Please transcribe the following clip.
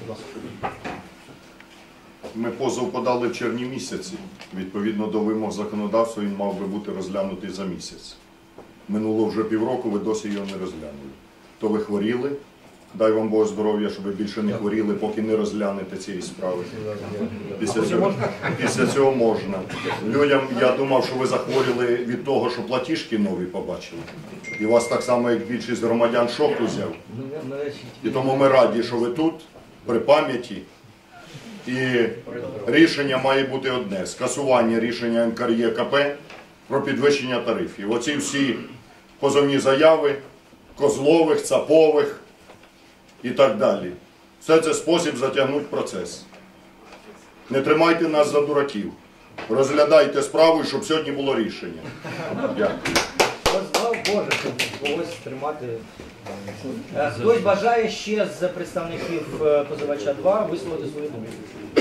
Ми позов подали в червні місяці. Відповідно до вимог законодавства він мав би бути розглянутий за місяць. Минуло вже півроку, ви досі його не розглянули. То ви хворіли, дай вам Бог здоров'я, щоб ви більше не хворіли, поки не розглянете цієї справи. Після цього можна. Людям, я думав, що ви захворіли від того, що платіжки нові побачили. І вас так само, як більшість громадян, шок узяв. І тому ми раді, що ви тут, при пам'яті. І рішення має бути одне – скасування рішення НКРЕКП про підвищення тарифів. Оці всі позовні заяви Козлових, Цапових і так далі. Все це спосіб затягнути процес. Не тримайте нас за дураків. Розглядайте справу, щоб сьогодні було рішення. Дякую. Слава Боже, щоб когось тримати. Хтось бажає ще з представників позивача 2 висловити свою думку?